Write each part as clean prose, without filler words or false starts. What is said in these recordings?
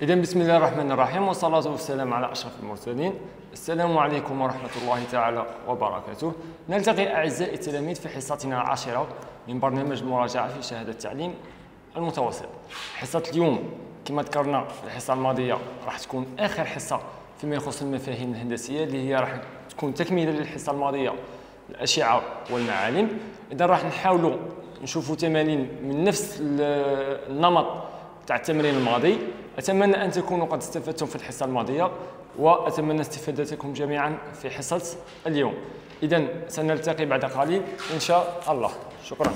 إذا بسم الله الرحمن الرحيم والصلاة والسلام على أشرف المرسلين. السلام عليكم ورحمة الله تعالى وبركاته. نلتقي أعزائي التلاميذ في حصتنا العاشرة من برنامج المراجعة في شهادة التعليم المتوسط. حصة اليوم كما ذكرنا الحصة الماضية راح تكون آخر حصة فيما يخص المفاهيم الهندسية اللي هي راح تكون تكملة للحصة الماضية الأشعة والمعالم. إذا راح نحاولوا نشوفوا تمارين من نفس النمط تاع التمرين الماضي. أتمنى أن تكونوا قد استفدتم في الحصة الماضية، وأتمنى استفادتكم جميعا في حصة اليوم. إذن سنلتقي بعد قليل إن شاء الله. شكرا.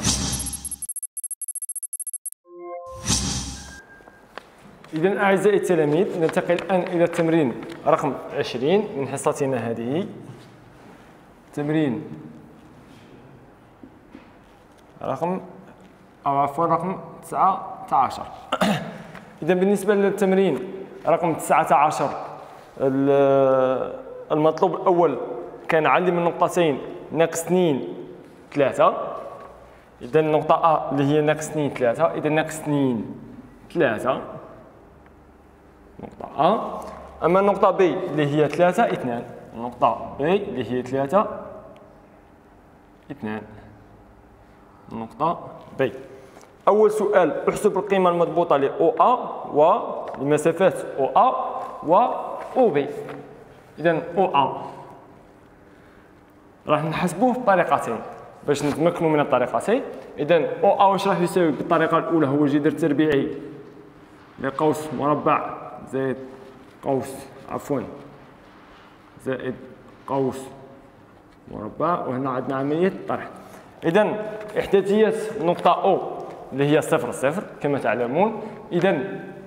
إذن أعزائي التلاميذ، ننتقل الآن إلى التمرين رقم 20 من حصتنا هذه. تمرين رقم 19. إذا بالنسبة للتمرين رقم 19 المطلوب الأول كان علم النقطتين ناقص 2 3. إذا النقطة أ اللي هي ناقص 2 3، إذا ناقص 2 3 نقطة أ. أما النقطة ب اللي هي 3 2، النقطة ب اللي هي 3 2 النقطة ب. أول سؤال، احسب القيمة المضبوطة ل OA ولمسافات OA و OB. إذا OA راح نحسبوه بطريقتين باش نتمكنوا من الطريقتين. إذا OA واش راح يساوي؟ بالطريقة الأولى هو جذر تربيعي لقوس مربع زائد قوس زائد قوس مربع، وهنا عندنا عملية طرح. إذا إحداثيات نقطة O اللي هي 0 0 كما تعلمون. إذا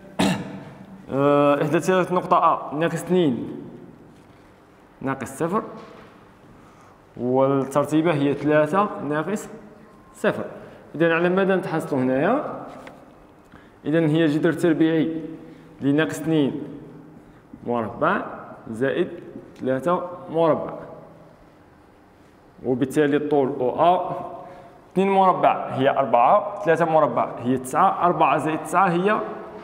إحداثيات نقطة أ ناقص 2 ناقص 0، والترتيبة هي 3 ناقص 0. إذا على ماذا نتحصلوا هنايا؟ إذا هي جذر تربيعي لناقص 2 مربع زائد 3 مربع، وبالتالي الطول OA 2 مربع هي 4، 3 مربع هي 9، 4 زائد 9 هي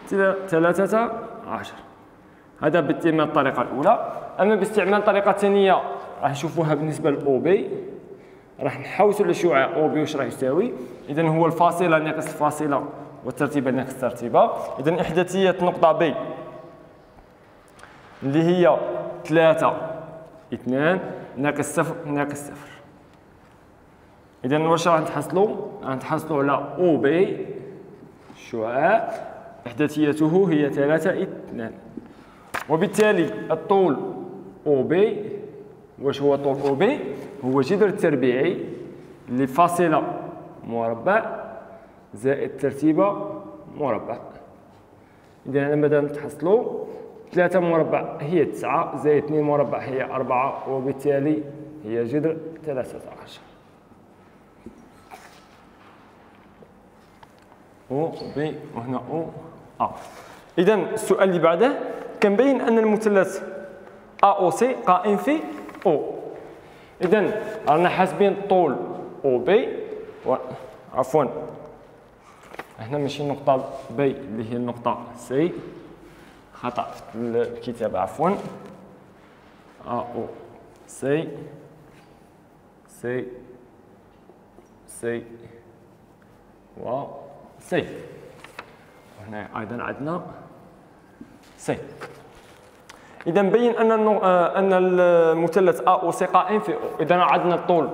13. هذا باستعمال الطريقة الأولى. أما باستعمال الطريقة الثانية راح نشوفوها بالنسبة لأو بي. راح نحوسوا للشعاع أو بي واش راح يساوي. إذا هو الفاصلة ناقص الفاصلة والترتيبة ناقص الترتيبة. إذا إحداثية نقطة بي اللي هي 3 2 ناقص 0 ناقص 0. إذا واش راح نتحصلوا؟ راح نتحصلوا على أو بي الشعاع إحداثيته هي 3 2، وبالتالي الطول أو بي واش هو طول أو بي؟ هو جذر تربيعي لفاصلة مربع زائد ترتيبة مربع. إذا على ماذا نتحصلوا؟ 3 مربع هي 9 زائد 2 مربع هي 4، وبالتالي هي جذر 13. أو بي وهنا أو أ. إذا السؤال اللي بعده كنبين أن المثلث AOC قائم في أو. إذا رانا حاسبين طول أو بي عفوا هنا ماشي النقطة بي اللي هي النقطة سي، خطأ في الكتابة عفوا. AOC سي و سي، وهنا أيضا عندنا سي. إذا نبين أن المثلث AOC قائم في أو. إذا عندنا الطول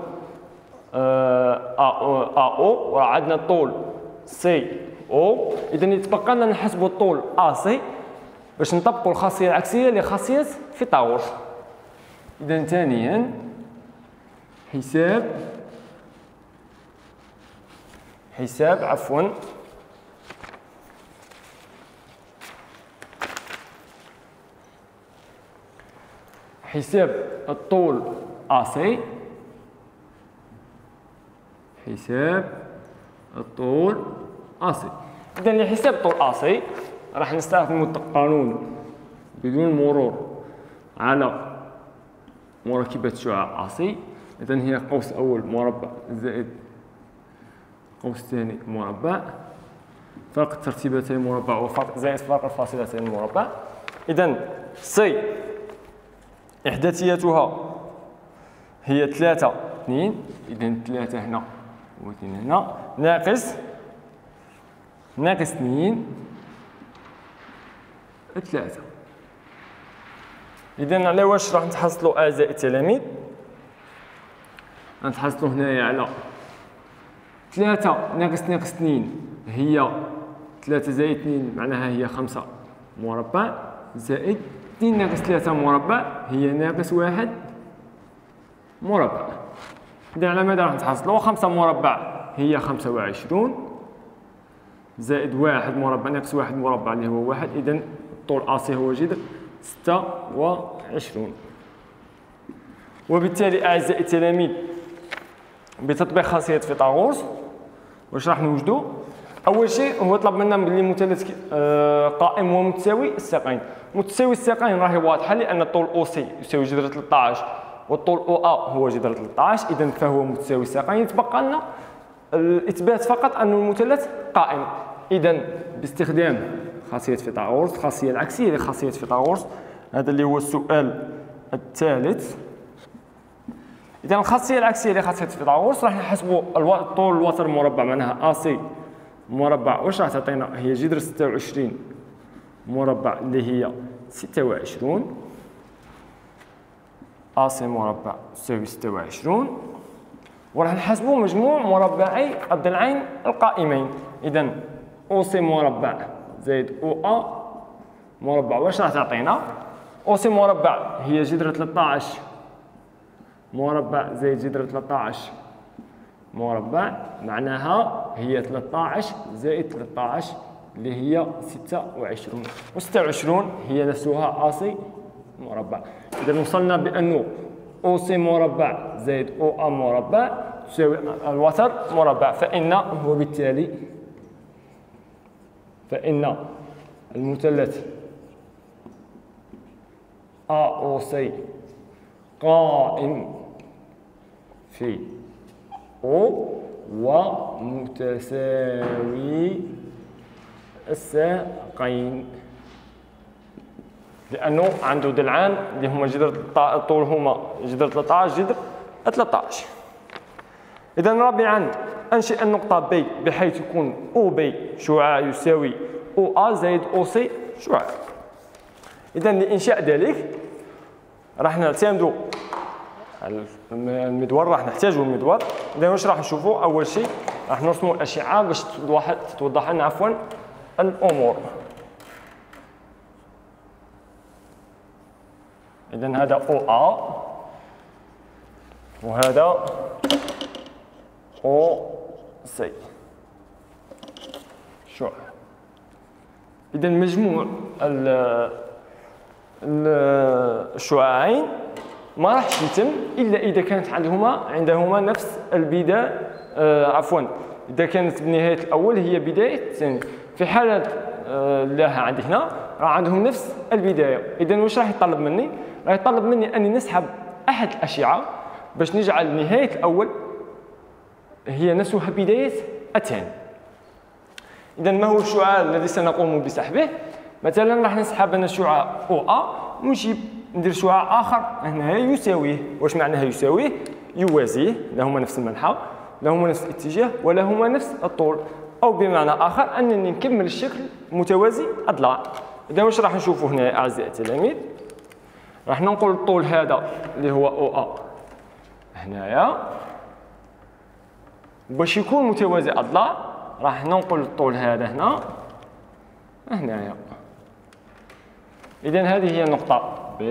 AO وعندنا الطول CO. إذا يتبقى لنا نحسبوا الطول AC باش نطبقوا الخاصية العكسية لخاصية فيثاغورس. إذا ثانيا حساب عفوا حساب الطول AC، حساب الطول AC. إذا لحساب الطول AC راح نستخدم القانون بدون مرور على مركبة شعاع AC. إذا هي قوس أول مربع زائد قوس ثاني مربع فرق ترتيبتي المربع وفرق زائد فرق الفاصلتين المربع. إذا سي إحداثياتها هي 3 2، إذا 3 هنا و 2 هنا، ناقص 2 3. إذا على واش راح نتحصلوا أعزائي التلاميذ؟ غنتحصلوا هنايا على 3 ناقص 2 هي 3 زائد 2 معناها هي 5 مربع، زائد 2 ناقص 3 مربع هي ناقص 1 مربع. إذا على ماذا راح نتحصلوا؟ 5 مربع هي 25، زائد 1 مربع ناقص 1 مربع اللي هو 1، إذا الطول AC هو جذر 26. وبالتالي أعزائي التلاميذ بتطبيق خاصية فيثاغورس واش راح نوجدوا؟ أول شيء هو طلب منا بلي مثلث قائم ومتساوي الساقين. متساوي الساقين راهي واضحة لأن الطول OC يساوي جذر 13 والطول OA هو جذر 13، إذا فهو متساوي الساقين. يتبقى لنا الإثبات فقط أن المثلث قائم. إذا باستخدام خاصية فيثاغورس، الخاصية العكسية لخاصية فيثاغورس، هذا اللي هو السؤال الثالث. إذا الخاصية العكسية لخاصية فيثاغورس راح نحسبوا طول الوتر المربع، معناها AC مربع واش راح تعطينا؟ هي جذر 26 مربع اللي هي 26. AC مربع تساوي 26، وراح نحسبوا مجموع مربعي الضلعين القائمين. إذا OC مربع زائد OA مربع واش راح تعطينا؟ OC مربع هي جذر 13 مربع زائد جذر 13 مربع، معناها هي 13 زائد 13 اللي هي 26، و26 هي نفسها AC مربع. إذا وصلنا بأنه OC مربع زائد OA مربع تساوي الوتر مربع، فإن المثلث AOC قائم في O ومتساوي الساقين، لأنه عنده ضلعان اللي هما جذر الطول هما جذر 13 جذر 13. إذا رابعا أنشئ النقطة B بحيث يكون OB شعاع يساوي OA زائد OC شعاع. إذا لإنشاء ذلك راح نعتمدوا المدور، راح نحتاجوا المدور. إذا واش راح نشوفوا؟ أول شيء راح نرسموا الأشعة باش توضح لنا عفوا الأمور. إذا هذا OA وهذا OC شعاع. إذا مجموع الشعاعين ما راحش يتم إلا إذا كانت عندهما نفس البداية، إذا كانت بنهاية الأول هي بداية الثاني. في حالة لا عندي هنا راه عندهم نفس البداية. إذا واش راح يطلب مني؟ راح يطلب مني أني نسحب أحد الأشعة باش نجعل نهاية الأول هي نفسها بداية الثاني. إذا ما هو الشعاع الذي سنقوم بسحبه؟ مثلا راح نسحب أنا الشعاع OA ونجيب ندير شعاع آخر هنا يساويه. واش معناها يساويه؟ يوازيه، لهما نفس المنحى، لهما نفس الاتجاه، ولهما نفس الطول، أو بمعنى آخر أنني نكمل الشكل متوازي الضلع. إذا واش راح نشوفوا هنا أعزائي التلاميذ؟ راح ننقل الطول هذا اللي هو OA هنايا، باش يكون متوازي الضلع راح ننقل الطول هذا هنايا. إذا هذه هي النقطة B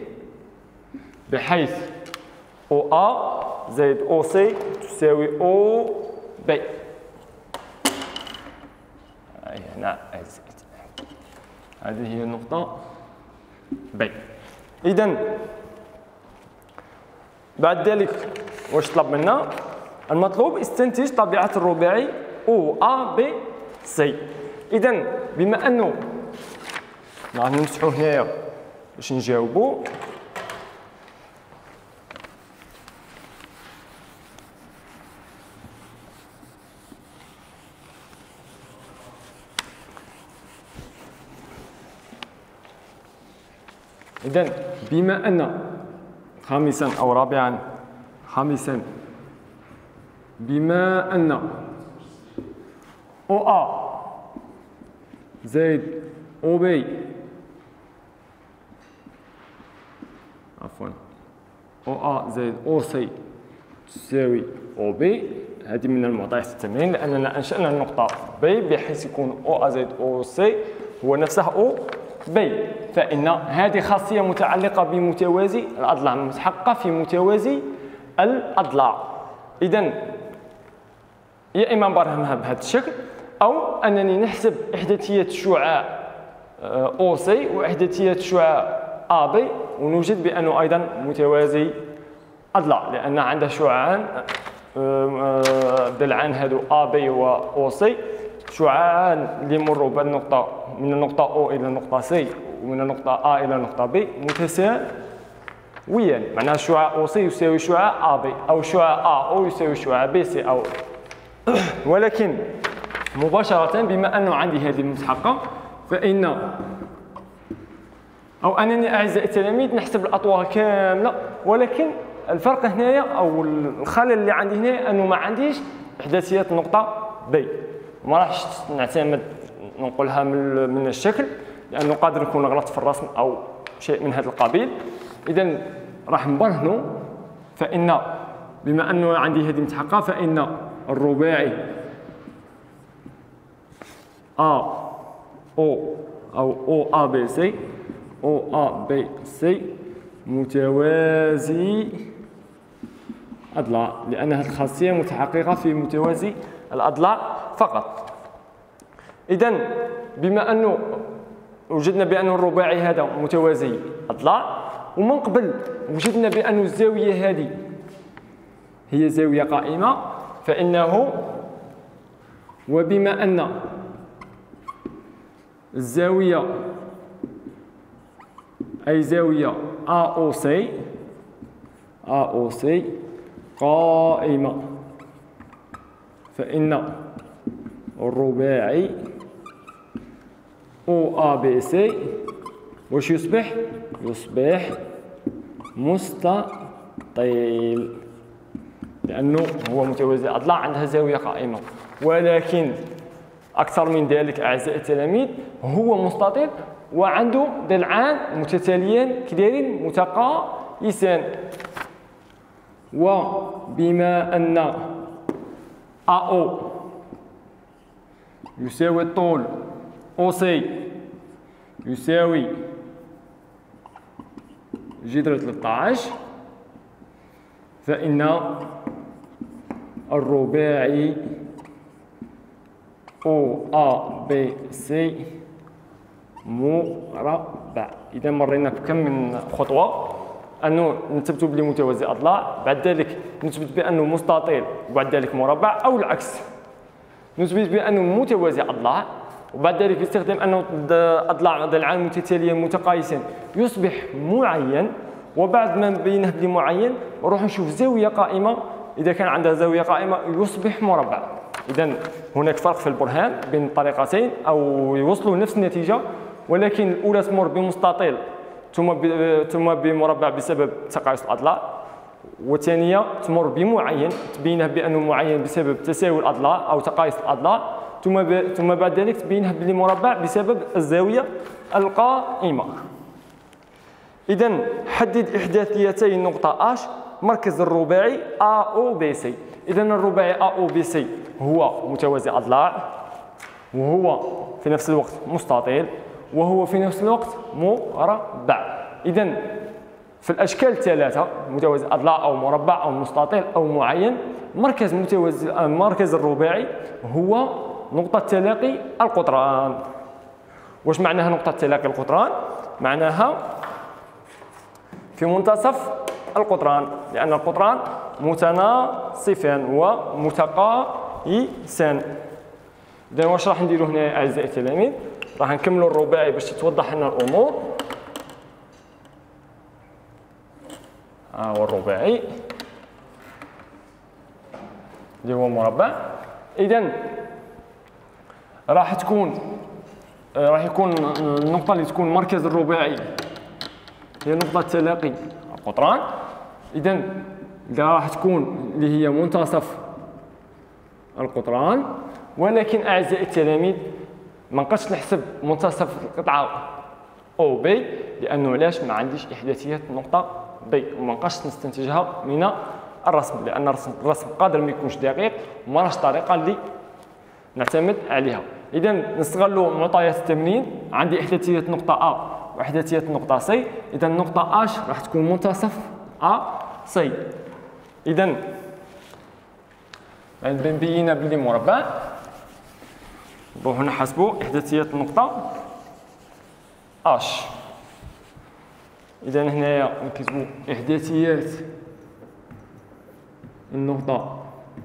بحيث OA زائد OC تساوي OB. هنا هذه هي النقطة B. إذا بعد ذلك واش طلب منا؟ المطلوب استنتج طبيعة الرباعي OABC. إذا بما أنه راح نمسحوا هنايا باش نجاوبوا، إذن بما أن خامسا أو رابعا بما أن أو أ زائد أو بي أو أ زائد أو سي تساوي أو بي. هذه من المعطيات التمرين، لأننا أنشأنا النقطة بي بحيث يكون أو أ زائد أو سي هو نفسه أو بي، فإن هذه خاصية متعلقة بمتوازي الأضلاع، متحققة في متوازي الأضلاع. إذن يا إما نبرهنها بهذا الشكل، أو أنني نحسب إحداثية شعاع أو سي وإحداثية شعاع أ بي ونوجد بأنه أيضا متوازي أضلاع، لأن عنده شعاعان ضلعان هادو أ بي و أو سي، شعاعان اللي يمروا بالنقطة من النقطة أو إلى النقطة سي ومن النقطة أ إلى النقطة بي متساويان، معناها شعاع أو سي يساوي شعاع أ بي، أو شعاع أ أو يساوي شعاع بي سي أو ولكن مباشرة بما أنه عندي هذه المتحققة فإن أو أنني أعزائي التلاميذ نحسب الأطوار كاملة، ولكن الفرق هنايا أو الخلل اللي عندي هنا أنه ما عنديش إحداثية النقطة بي، ما راحش نعتمد ننقلها من الشكل لأنه قادر يكون غلط في الرسم أو شيء من هذا القبيل. إذن راح نبرهنوا، فإن بما أنه عندي هذه متحققة فإن الرباعي أ أو أو أ بي سي أو أ بي سي متوازي أضلاع، لأن هذه الخاصية متحققة في متوازي الأضلاع فقط. إذن بما أنه وجدنا بأن الرباعي هذا متوازي أضلاع، ومن قبل وجدنا بأن الزاوية هذه هي زاوية قائمة، فإنه وبما أن الزاوية أي زاوية أ أو سي قائمة، فإن الرباعي أو أ بي سي واش يصبح؟ يصبح مستطيل، لأنه هو متوازي الأضلاع عندها زاوية قائمة. ولكن أكثر من ذلك أعزائي التلاميذ هو مستطيل وعنده ضلعان متتاليان كدايرين متقايسان، وبما أن أو يساوي الطول أو سي يساوي جذر 13، فإن الرباعي أو أ بي سي مربع. إذا مرينا بكم من خطوة، أنه نثبت بلي متوازي أضلاع، بعد ذلك نثبت بأنه مستطيل وبعد ذلك مربع، أو العكس نثبت بأنه متوازي أضلاع وبعد ذلك باستخدام أنه أضلاع ضلعان متتاليين متقايسين يصبح معين، وبعد ما نبينه بلي معين نروح نشوف زاوية قائمة، إذا كان عندها زاوية قائمة يصبح مربع. إذن هناك فرق في البرهان بين الطريقتين أو يوصلوا نفس النتيجة، ولكن الأولى تمر بمستطيل ثم بمربع بسبب تقايس الأضلاع، والثانية تمر بمعين تبينه بأنه معين بسبب تساوي الأضلاع أو تقايس الأضلاع، ثم بعد ذلك تبينه بلي مربع بسبب الزاوية القائمة. إذن حدد إحداثيتي النقطة H مركز الرباعي A أو B C. إذن الرباعي A أو B C هو متوازي أضلاع، وهو في نفس الوقت مستطيل، وهو في نفس الوقت مربع. إذن في الأشكال الثلاثة متوازي أضلاع أو مربع أو مستطيل أو معين، مركز الرباعي هو نقطة تلاقي القطران. واش معناها نقطة تلاقي القطران؟ معناها في منتصف القطران، لأن القطران متناصفان ومتقايسان. إذا واش راح نديرو هنا أعزائي التلاميذ؟ راح نكملوا الرباعي باش تتوضح لنا الأمور. هو الرباعي اللي هو مربع. إذن راح يكون النقطة اللي تكون مركز الرباعي هي نقطة تلاقي القطران. إذا راح تكون اللي هي منتصف القطران، ولكن أعزائي التلاميذ ما نقدرش نحسب منتصف القطعة أو بي، لأنه علاش؟ ما عنديش إحداثيات نقطة بي، وما نقدرش نستنتجها من الرسم، لأن الرسم قادر ما يكونش دقيق وما راش طريقة اللي نعتمد عليها. إذا نستغلوا معطيات التمرين. عندي إحداثيات نقطة أ وإحداثيات نقطة سي. إذا النقطة اش راح تكون منتصف أ سي. إذا بنبينها بلي مربع. نروحو نحسبوا إحداثيات النقطة اش. إذا هنايا نكتبوا إحداثيات النقطة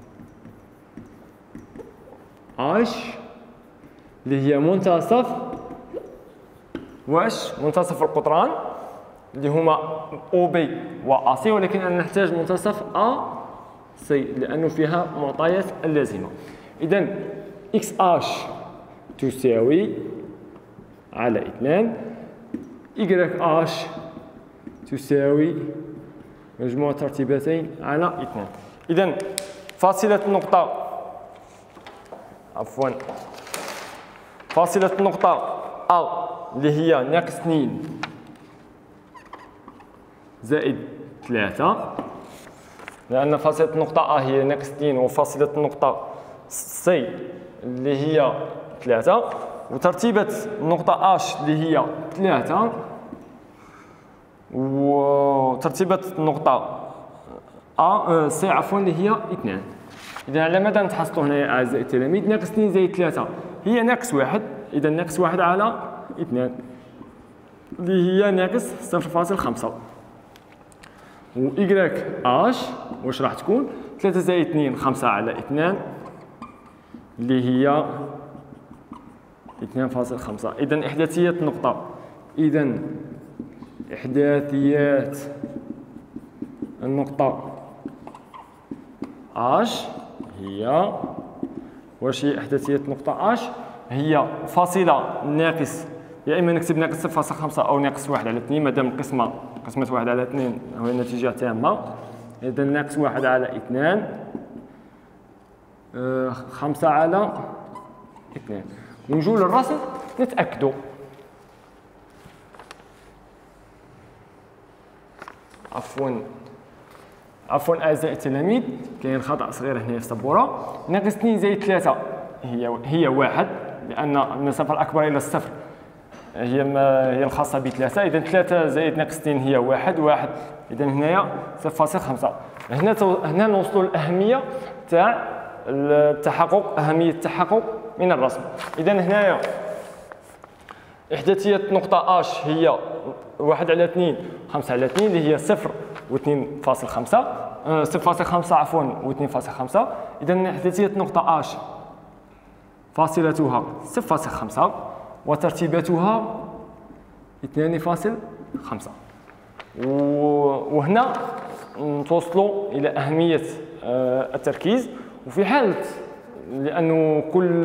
اش اللي هي منتصف واش؟ منتصف القطران اللي هما او بي و ا سي، ولكن أنا نحتاج منتصف ا سي لأنه فيها معطيات اللازمة. إذا اكس اش تساوي على 2 y اش تساوي مجموع ترتيبتين على 2. إذا فاصلة النقطة فاصلة النقطة أ اللي هي ناقص 2 زائد 3، لأن فاصلة النقطة أ هي ناقص 2 وفاصلة النقطة سي اللي هي 3، وترتيبة النقطة اش اللي هي 3، وترتيبة النقطة سي اللي هي 2. إذا على ماذا نتحصلوا هنا أعزائي التلاميذ؟ ناقص 2 زائد 3 هي ناقص 1، إذا ناقص 1 على 2 اللي هي ناقص 0.5. و y اش واش راح تكون؟ 3 زائد 2 5 على 2 اللي هي 2.5. إذا إحداثيات النقطة، إذا إحداثيات النقطة اش هي واش هي إحداثيات النقطة اش؟ هي فاصلة ناقص، يا إما نكتب ناقص 0.5 أو ناقص 1 على 2، مادام قسمة 1 على 2 هو نتيجة تامة. إذا ناقص 1 على 2 5 على 2. ونجوا للرسم نتأكدوا. عفوا أعزائي التلاميذ، كاين خطأ صغير هنا في السبورة. ناقص 2 زائد 3 هي 1، لأن المسافة الأكبر إلى الصفر هي الخاصة ب 3. إذا 3 زائد ناقص 2 هي 1. إذا هنايا 0.5. هنا نوصلوا للأهمية تاع التحقق، أهمية التحقق من الرسم. إذا هنايا إحداثية نقطة اش هي 1 على 2 5 على 2 اللي هي 0 و 2.5 0.5 عفوا و 2.5. إذا إحداثية نقطة اش فاصلتها 0.5 وترتيبتها 2.5. وهنا نتوصلوا إلى أهمية التركيز. وفي حالة لأنه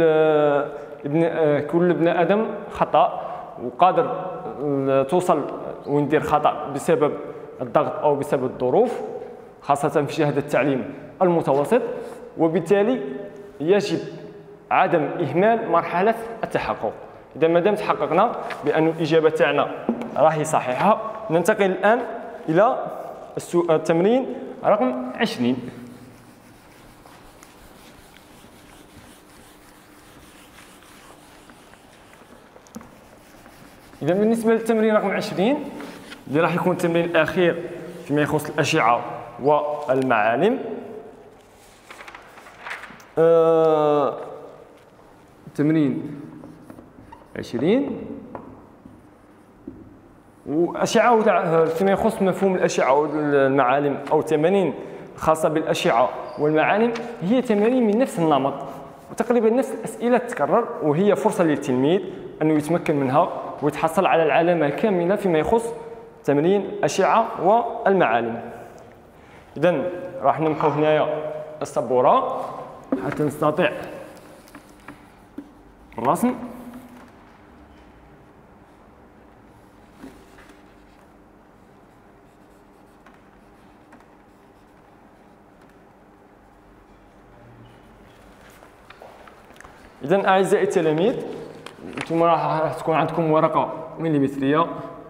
كل ابن آدم خطأ، وقادر توصل وندير خطأ بسبب الضغط أو بسبب الظروف، خاصة في شهادة التعليم المتوسط، وبالتالي يجب عدم إهمال مرحلة التحقق. إذا مادام تحققنا بأن الإجابة تاعنا راهي صحيحة، ننتقل الآن إلى التمرين رقم 20. إذا بالنسبة للتمرين رقم 20 اللي راح يكون التمرين الأخير فيما يخص الأشعة والمعالم، تمرين 20 وأشعة فيما يخص مفهوم الأشعة والمعالم، أو تمارين خاصة بالأشعة والمعالم، هي تمارين من نفس النمط وتقريبا نفس الأسئلة تتكرر، وهي فرصة للتلميذ أنه يتمكن منها ويتحصل على العلامة الكاملة فيما يخص تمرين الأشعة والمعالم. إذن راح نمحو هنايا السبورة حتى نستطيع الرسم. إذا أعزائي التلاميذ، انتم راح تكون عندكم ورقة مليمترية،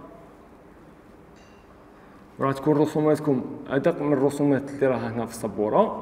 راح تكون رسوماتكم أدق من الرسومات اللي راها هنا في السبورة.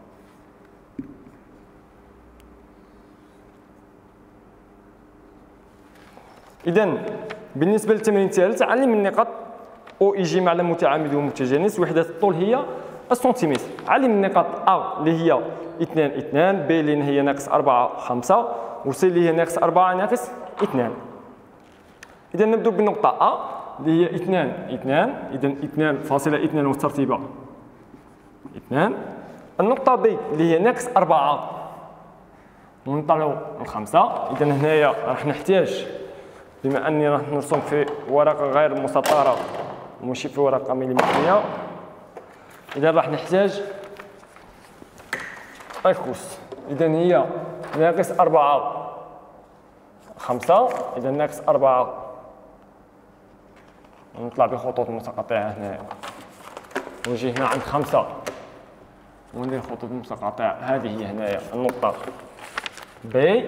إذا بالنسبة للتمرين الثالث، علم النقاط او اي جي معلم متعامد ومتجانس. وحدة الطول هي السنتيمتر. علم النقاط ا اللي هي 2 2، ب اللي هي ناقص 4 5، وسي اللي هي ناقص 4 ناقص 2. إذا نبدأ بالنقطة ا اللي هي 2 2، إذا 2.2 والترتيبة 2. النقطة ب اللي هي ناقص 4 ونطلعوا ل5. إذا هنايا راح نحتاج، بما أني راح نرسم في ورقة غير مسطرة وماشي في ورقة مليمترية، إذا راح نحتاج الكوس. إذا هي ناقص 4 5، إذا ناقص 4 ونطلع بخطوط متقاطعة هنايا، ونجي هنا عند 5 وندير خطوط متقاطعة. هذه هي هنايا النقطة ب.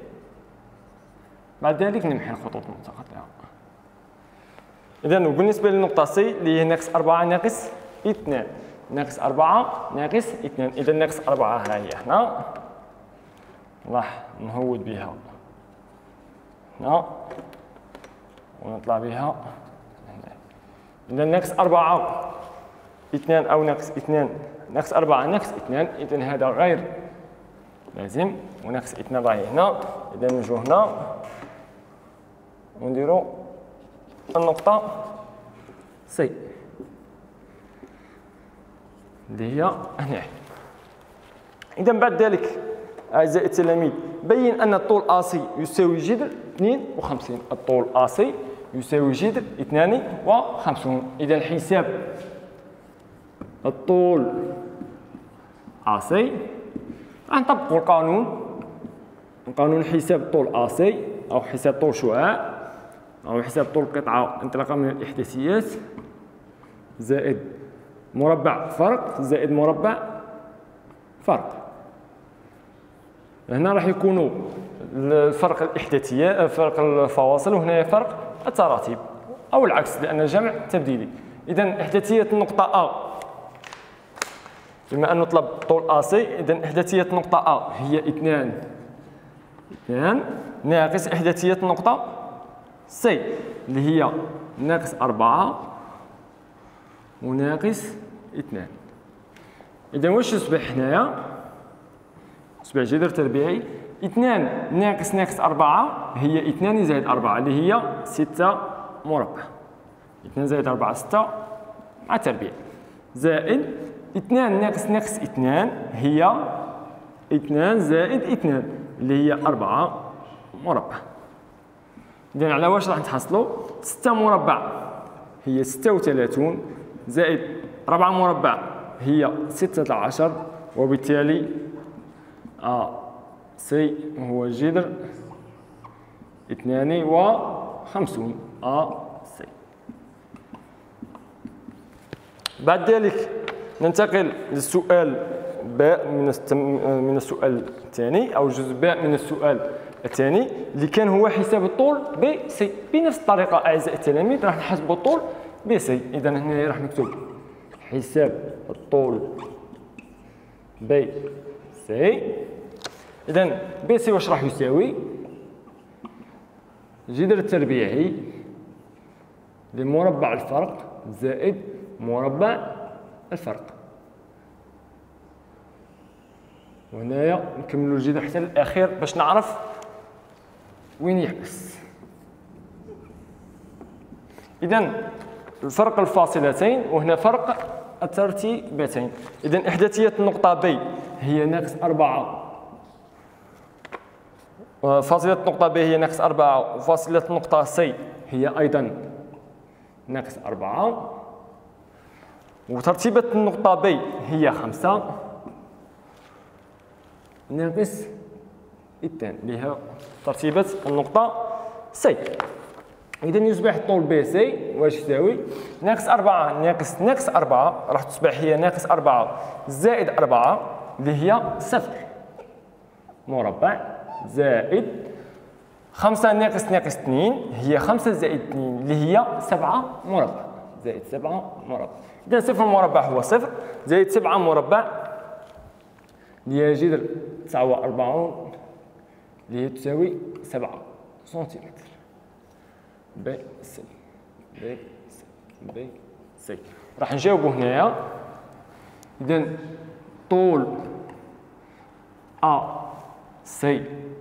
بعد ذلك نمحي الخطوط المتقاطعة. إذا وبالنسبة للنقطة سي اللي هي ناقص 4 ناقص 2، ناقص 4 ناقص 2، إذا ناقص 4 ها هي هنا، راح نهود بها هنا ونطلع بها هنا. إذا ناقص 4 2 أو ناقص 2، ناقص 4 ناقص 2، إذا هذا غير لازم، وناقص 2 راهي هنا. إذا نجو هنا ونديرو النقطة سي اللي هي هنا. إذا بعد ذلك أعزائي التلاميذ، بين أن الطول AC يساوي جذر 52. الطول AC يساوي جذر 52. إذا حساب الطول AC راح نطبقوا قانون حساب طول AC، أو حساب طول شعاع، أو حساب طول قطعة انطلاقا من الإحداثيات، زائد مربع فرق زائد مربع فرق. هنا راح يكونوا الفرق الإحداثيات فرق الفواصل، وهنا فرق التراتيب، أو العكس لأن الجمع تبديلي. إذا إحداثية النقطة A، بما أن نطلب طول AC، إذا إحداثية النقطة A هي 2 ناقص إحداثية النقطة C اللي هي ناقص 4 وناقص 2. إذا واش يصبح هنايا؟ يصبح جذر تربيعي 2 ناقص 4 هي 2 زائد 4 اللي هي 6 مربع. 2 زائد 4 6 مع تربيع، زائد 2 ناقص 2 هي 2 زائد 2 اللي هي 4 مربع. إذا على واش راح نتحصلوا؟ 6 مربع هي 36 زائد 4 مربع هي 16، وبالتالي سي هو جذر 52 سي. بعد ذلك ننتقل للسؤال باء من السؤال الثاني، أو جزء باء من السؤال الثاني اللي كان هو حساب الطول بي سي. بنفس الطريقة أعزائي التلاميذ راح نحسبوا الطول بي سي. إذا هنا راح نكتب حساب الطول بي سي. إذا بي سي واش راح يساوي؟ الجذر التربيعي لمربع الفرق زائد مربع الفرق. وهنايا نكملوا الجذر حتى الأخير باش نعرف وين يحبس. إذا الفرق الفاصلتين، وهنا فرق الترتيبتين. إذا إحداثية النقطة B هي ناقص 4، فاصلة النقطة B هي ناقص 4، وفاصلة النقطة C هي أيضا ناقص 4، وترتيبة النقطة B هي 5 ناقص 2 اللي هي ترتيبة النقطة C. إذا يصبح الطول بي سي واش يساوي؟ ناقص 4 ناقص 4 راح تصبح هي ناقص 4 زائد 4 اللي هي 0 مربع زائد 5 ناقص 2 هي 5 زائد 2 اللي هي 7 مربع، زائد 7 مربع. إذا صفر مربع هو صفر، زائد 7 مربع اللي هي جذر 49 اللي هي تساوي 7 سنتيمتر. بي سي بي سي بي سي. راح نجاوبو هنايا. إذا طول أ سي،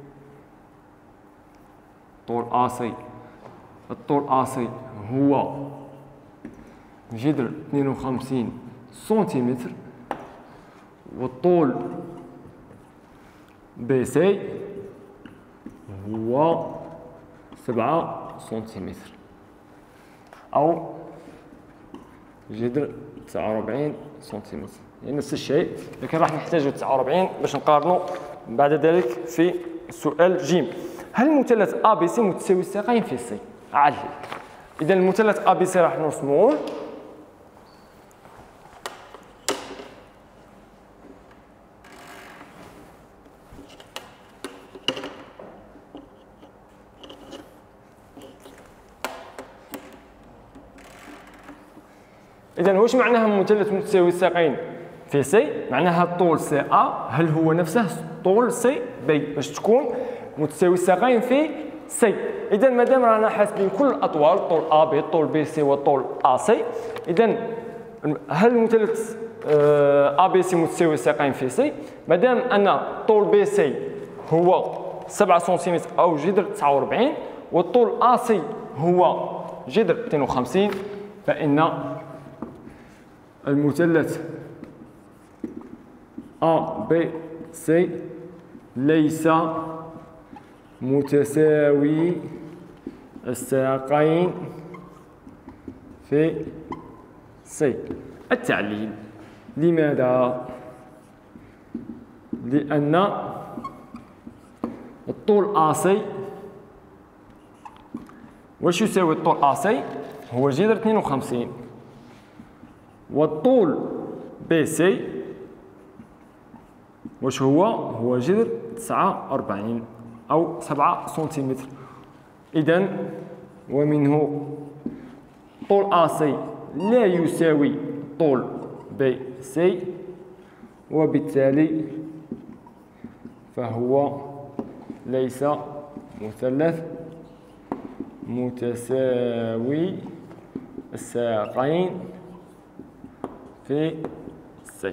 طول أ سي، الطول أ سي هو جذر 52 سنتيمتر، والطول بي سي هو 7 سنتيمتر أو جذر 49 سنتيمتر، يعني نفس الشيء، لكن راح نحتاجو 49 باش نقارنو بعد ذلك في سؤال جيم. هل المثلث أ بي سي متساوي الساقين في سي؟ علل. إذا المثلث أ بي سي راح نرسموه. إذا واش معناها مثلث متساوي الساقين في سي؟ معناها الطول سي أ هل هو نفسه طول سي بي باش تكون متساوي الساقين في سي. إذا مادام رانا حاسبين كل الأطوال، طول أ بي، طول بي سي، وطول أ سي، إذا هل المثلث أ بي سي متساوي الساقين في سي؟ مادام أن طول بي سي هو 7 سنتيمتر أو جذر 49 والطول أ سي هو جذر 52، فإن المثلث أ بي سي ليس متساوي الساقين في سي. التعليل: لماذا؟ لأن الطول أ سي واش يساوي الطول أ سي؟ هو جذر 52، والطول بي سي واش هو؟ هو جذر 49 أو 7 سنتيمتر. إذا ومنه طول أ سي لا يساوي طول بي سي، وبالتالي فهو ليس مثلث متساوي الساقين في سي.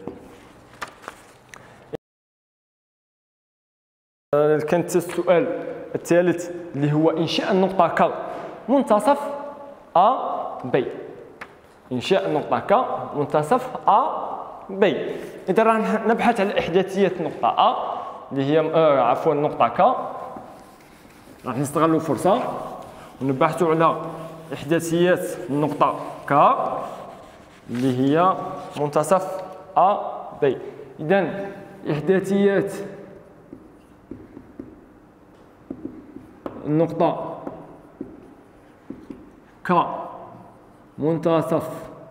كانت السؤال الثالث اللي هو إنشاء النقطة ك منتصف أ بي. إنشاء النقطة ك منتصف أ بي. إذا راح نبحث على إحداثية نقطة أ اللي هي عفوا نقطة ك، راح نستغلوا فرصة ونبحثوا على إحداثيات النقطة ك اللي هي منتصف أ بي. إذا إحداثيات النقطة ك منتصف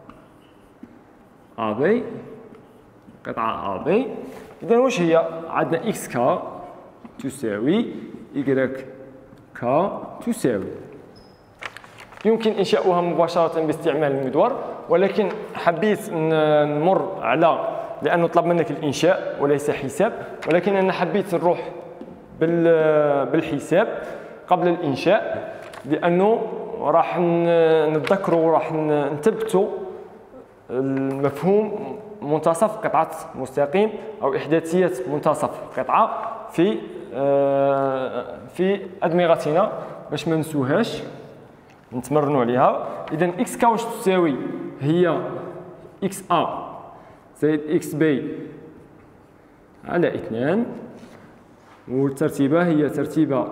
أ بي، قطعة أ بي. إذا واش هي؟ عندنا إكس ك تساوي إيكغيك ك تساوي. يمكن إنشاؤها مباشرة باستعمال المدور، ولكن حبيت نمر على، لأنه طلب منك الإنشاء وليس حساب، ولكن أنا حبيت نروح بالحساب قبل الإنشاء، لأنه راح نتذكروا وراح نثبتوا المفهوم منتصف قطعة مستقيم أو إحداثية منتصف قطعة في أدمغتنا باش ما ننسوهاش نتمرنوا عليها. إذا إكس ك واش تساوي؟ هي إكس أ زائد إكس بي على 2، والترتيبة هي ترتيبة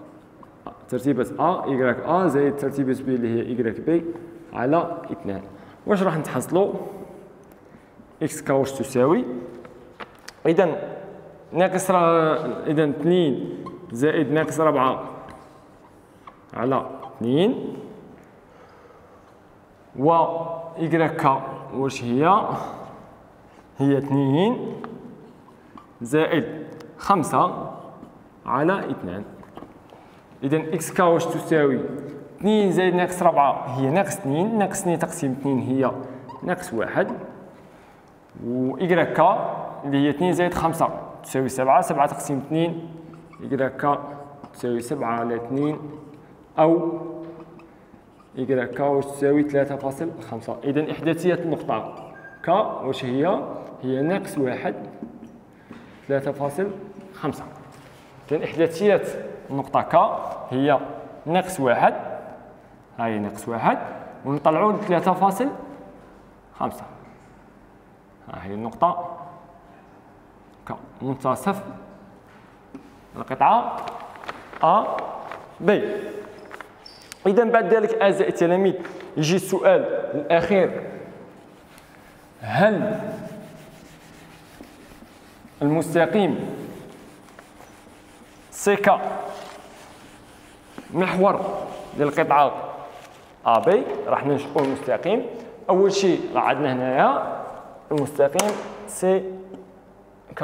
أ إيكغيك أ زائد ترتيبة بي اللي هي إيكغيك بي على 2. واش راح نتحصلوا؟ إكس ك واش تساوي؟ إذا ناقص، إذا 2 زائد ناقص 4 على 2، و إيكغيك ك واش هي؟ هي 2 زائد 5 على 2. إذا إكس كا واش تساوي 2 زائد ناقص 4 هي ناقص 2، ناقص 2 تقسيم 2 هي ناقص 1، و إكغيك كا اللي هي 2 زائد 5 تساوي 7، 7 تقسيم 2 إكغيك كا تساوي 7 على 2، أو إكغيك كا واش تساوي 3.5. إذا إحداثية النقطة كا واش هي؟ هي ناقص 1 3.5. إذا إحداثية النقطة كا هي ناقص 1، ها هي ناقص 1، ونطلعوا 3.5. ها هي النقطة كا منتصف القطعة A B. إذا بعد ذلك أعزائي التلاميذ يجي السؤال الأخير: هل المستقيم سك محور للقطعة AB؟ راح ننشئوا المستقيم. أول شيء راه عندنا هنايا المستقيم سي كا.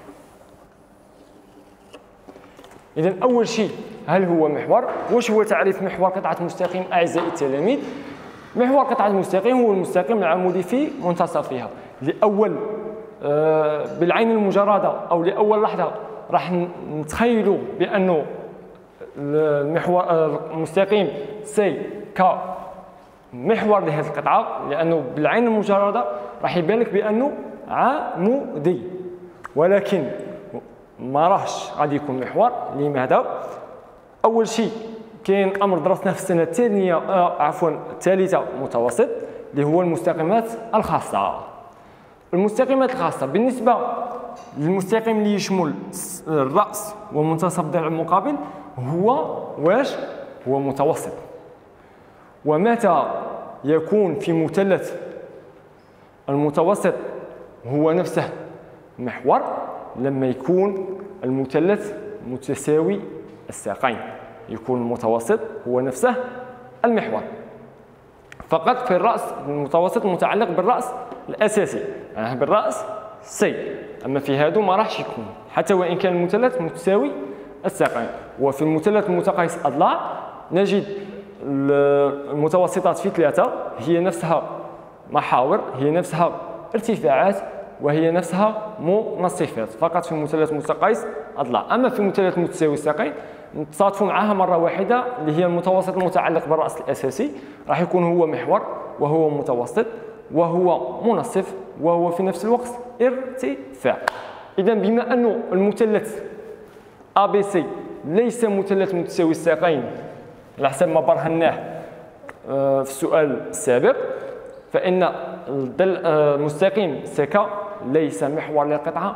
إذا أول شيء هل هو محور؟ واش هو تعريف محور قطعة مستقيم أعزائي التلاميذ؟ محور قطعة المستقيم هو المستقيم العمودي في منتصفها. لأول بالعين المجردة أو لأول لحظة راح نتخيلوا بأنه المحور المستقيم سي كا محور لهذه القطعة، لأنه بالعين المجردة راح يبان لك بأنه عمودي، ولكن ما راهش غادي يكون محور. لماذا؟ أول شيء كاين أمر درسناه في السنة الثالثة متوسط اللي هو المستقيمات الخاصة. المستقيمات الخاصة بالنسبة للمستقيم اللي يشمل الرأس ومنتصف الضلع المقابل هو واش؟ هو متوسط. ومتى يكون في مثلث المتوسط هو نفسه محور؟ لما يكون المثلث متساوي الساقين يكون المتوسط هو نفسه المحور. فقط في الرأس المتوسط متعلق بالرأس الأساسي، يعني بالرأس سي، أما في هادو ما راحش يكون حتى وإن كان المثلث متساوي الساقين. وفي المثلث المتقايس أضلاع نجد المتوسطات في 3 هي نفسها محاور، هي نفسها ارتفاعات، وهي نفسها منصفات فقط في المثلث المتقايس أضلاع. أما في المثلث متساوي الساقين نتصادفوا معها مرة واحدة اللي هي المتوسط المتعلق بالرأس الأساسي، راح يكون هو محور وهو متوسط وهو منصف وهو في نفس الوقت ارتفاع. إذا بما أنه المثلث ABC ليس مثلث متساوي الساقين على حسب ما برهناه في السؤال السابق، فإن المستقيم سك ليس محور للقطعة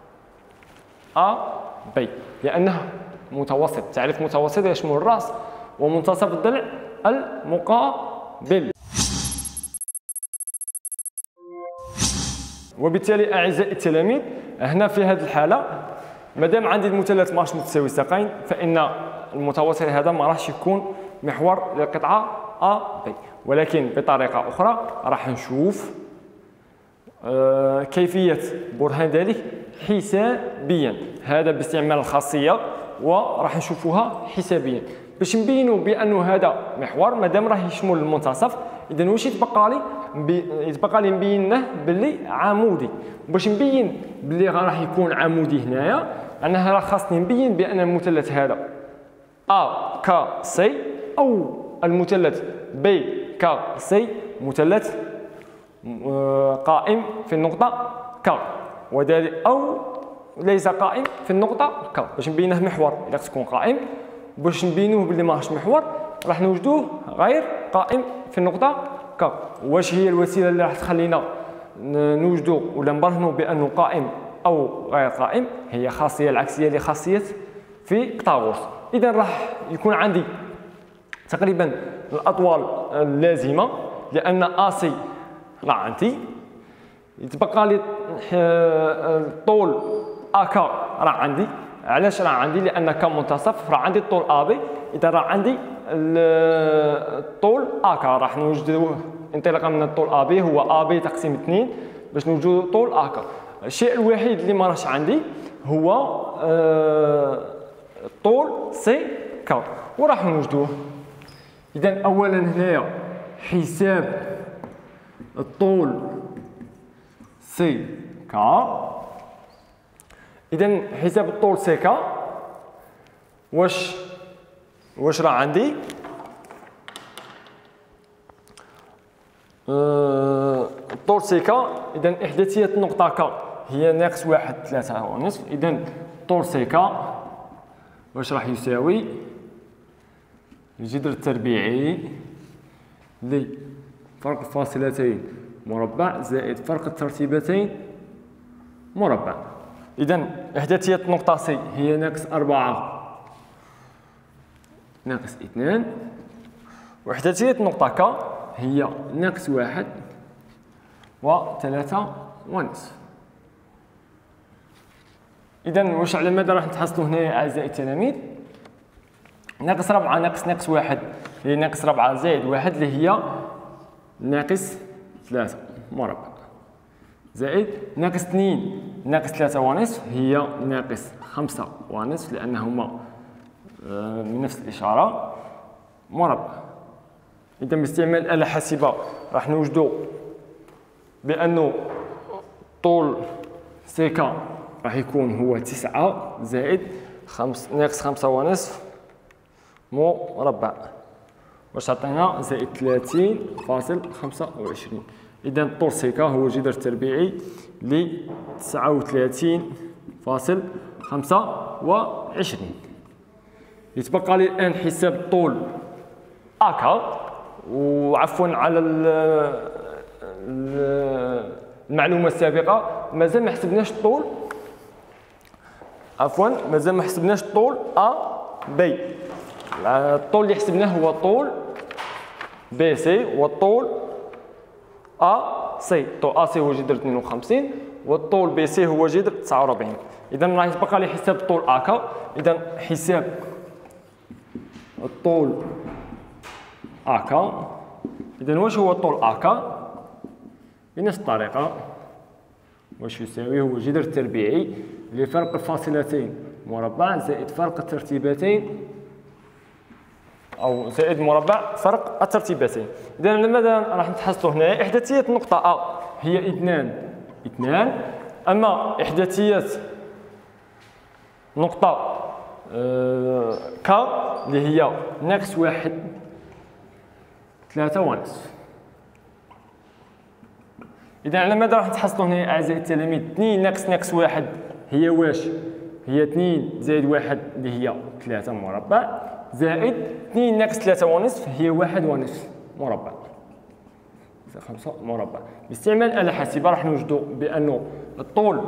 AB لأنه متوسط. تعريف متوسط يشمل الرأس ومنتصف الضلع المقابل. وبالتالي أعزائي التلاميذ هنا في هذه الحالة مادام عندي المثلث ماهوش متساوي الساقين فإن المتوسط هذا ما راحش يكون محور للقطعة AB. ولكن بطريقة أخرى راح نشوف كيفية برهان ذلك حسابيا، هذا باستعمال الخاصية وراح نشوفوها حسابيا باش نبينوا بأنه هذا محور مادام راه يشمل المنتصف. إذا واش يتبقى لي نبينه باللي عمودي. باش نبين باللي راح يكون عمودي هنايا أنا راه خاصني نبين بأن المثلث هذا AKC أو المثلث BKC مثلث قائم في النقطة ك، وذلك أو ليس قائم في النقطة ك. باش نبينه محور إذا تكون قائم، باش نبينوه باللي ماهوش محور راح نوجدوه غير قائم في النقطة ك. واش هي الوسيلة اللي راح تخلينا نوجدوا ولا نبرهنوا بأنه قائم أو غير قائم؟ هي خاصية العكسية لخاصية فيثاغورس. إذا راح يكون عندي تقريبا الأطوال اللازمة، لأن AC راه عندي، يتبقى لي الطول AK راه عندي. علاش راه عندي؟ لأن ك منتصف راه عندي الطول AB، إذا راه عندي الطول AK راح نوجدوه انطلاقا من الطول AB هو AB تقسيم 2 باش نوجدوا طول AK. الشيء الوحيد اللي ما راهش عندي هو طول سي كا وراح نوجدوه. إذا أولا هنايا حساب الطول سي كا. إذا حساب الطول سي كا واش راه عندي؟ الطول سي كا. إذا إحداثية النقطة كا هي ناقص 1.3. إذا طول سي كا واش راح يساوي؟ الجذر التربيعي لفرق الفاصلتين مربع زائد فرق الترتيبتين مربع. إذا إحداثية النقطة سي هي ناقص 4 ناقص 2، وإحداثية النقطة كا هي ناقص 1 و3.5. إذا واش على ماذا راح نتحصلوا هنا أعزائي التلاميذ؟ ناقص 4 ناقص 1 هي ناقص 4 زائد 1 اللي هي ناقص 3 مربع، زائد ناقص 2 ناقص 3.5 هي ناقص 5.5 لأنهما من نفس الإشارة مربع. إذا باستعمال الآلة الحاسبة راح نوجدوا بأنه طول سيكا راح يكون هو 9 زائد ناقص 5.5 مربع، واش عطينا؟ زائد 30.25. إذا طول سيكا هو جذر تربيعي ل 39.25. يتبقى لي الآن حساب الطول أكا. وعفوا على المعلومة السابقة مازال ما حسبناش الطول، مازال ما حسبناش الطول أ بي. الطول اللي حسبناه هو طول بي سي، والطول أ سي. طول أ سي هو جذر 52 والطول بي سي هو جذر 49. إذا راه يتبقى لي حساب الطول أكا. إذا حساب الطول أكا. إذا واش هو الطول أكا؟ بنفس الطريقة واش يساوي؟ هو جذر تربيعي لفرق الفاصلتين مربع زائد فرق الترتيبتين أو زائد مربع فرق الترتيبتين. إذا ماذا راح نتحصلوا هنا؟ إحداثية النقطة أ هي 2، أما إحداثية نقطة ك اللي هي ناقص 1 3.5. إذا على ماذا راح نتحصلوا هنا أعزائي التلاميذ؟ 2 ناقص 1 هي واش؟ هي 2 زائد 1 اللي هي 3 مربع، زائد 2 ناقص 3.5 هي 1.5 مربع، 5 مربع. باستعمال آلة حاسبة راح نوجدوا بأنه الطول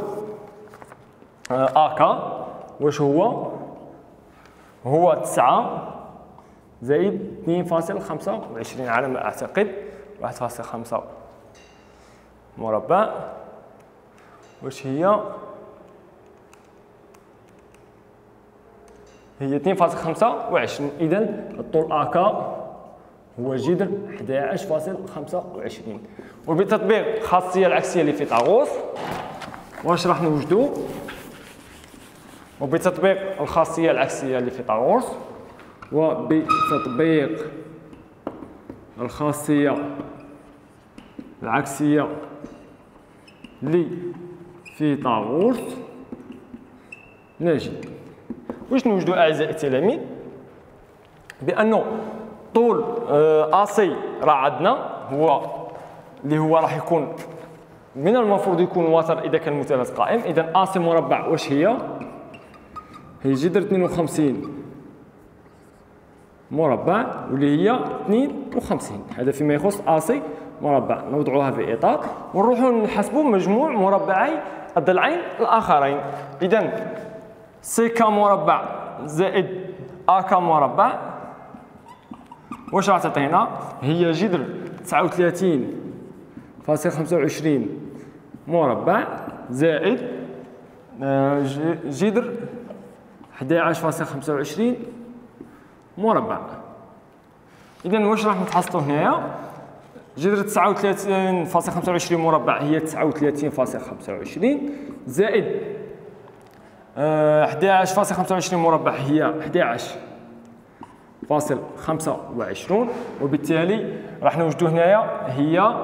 أكا واش هو؟ هو 9 زائد 2.25 على ما أعتقد، 1.5 مربع. واش هي؟ هي 2.25. إذا الطول أكا هو جذر 11.25. وبتطبيق الخاصية العكسية لفيثاغورس واش راح نوجدوا؟ وبتطبيق الخاصية العكسية لفيثاغورس وبتطبيق الخاصية العكسية لفيثاغورس نجد واش نوجدوا أعزائي التلاميذ؟ بأنه طول أسي راه عندنا هو اللي هو راح يكون من المفروض يكون وتر إذا كان مثلث قائم. إذا أسي مربع واش هي؟ هي جذر 52 مربع واللي هي 52. هذا فيما يخص أسي مربع. نوضعوها في إطار ونروحوا نحسبوا مجموع مربعي الضلعين الآخرين. إذا سيكا مربع زائد أكا مربع واش راح تعطينا؟ هي جذر 39.25 مربع زائد جذر 11.25 مربع. إذا واش راح نتحصلوا هنايا؟ جذر 39.25 مربع هي 39.25 زائد 11.25 مربع هي 11.25، وبالتالي راح نوجدوا هنايا هي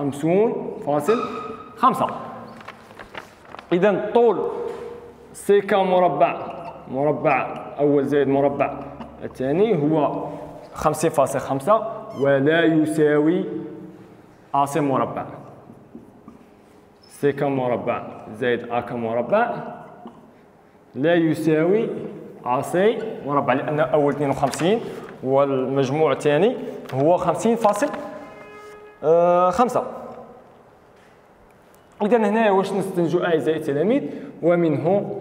50.5. إذا طول سك مربع أول زائد مربع الثاني هو 50.5، ولا يساوي AC مربع. سك مربع زائد AK مربع لا يساوي AC مربع، لأن أول 52 والمجموع الثاني هو 50.5. إذا هنا واش نستنتج أعزائي التلاميذ؟ ومنه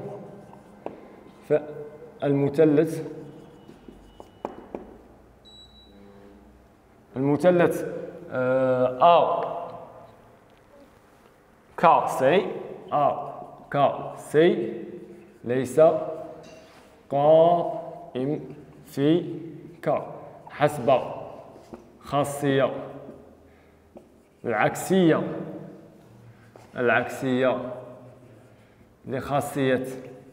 فالمثلث AKC ليس قائم في ك حسب خاصية العكسية لخاصية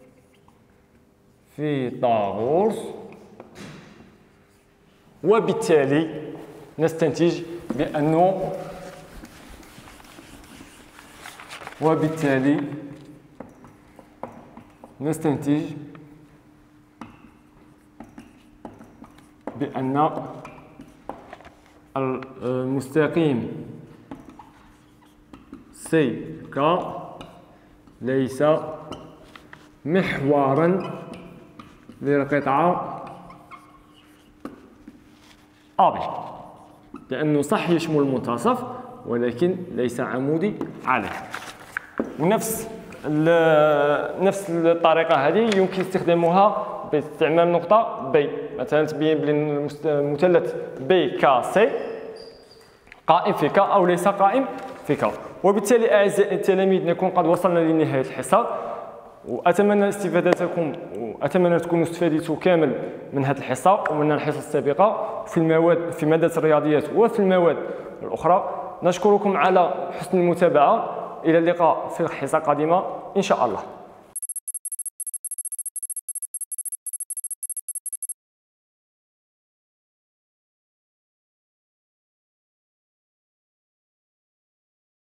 فيثاغورس، وبالتالي نستنتج بأنه بأن المستقيم CK ليس محورا للقطعة AB، لأنه صح يشمل المنتصف ولكن ليس عمودي عليه. ونفس الطريقة هذه يمكن استخدامها باستعمال نقطة B، مثلا تبين بلي المثلث BKC قائم في ك أو ليس قائم في ك. وبالتالي أعزائي التلاميذ نكون قد وصلنا لنهاية الحصة، وأتمنى استفادتكم، وأتمنى تكونوا استفادتوا كامل من هذه الحصة ومن الحصص السابقة في مادة الرياضيات وفي المواد الأخرى. نشكركم على حسن المتابعة، إلى اللقاء في حصة قادمة إن شاء الله.